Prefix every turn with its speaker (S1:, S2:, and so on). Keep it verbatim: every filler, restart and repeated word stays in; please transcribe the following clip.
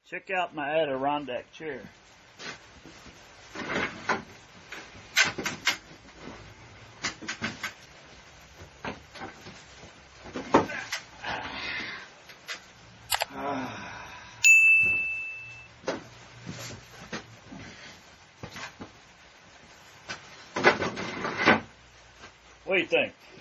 S1: Check out my Adirondack chair. What do you think?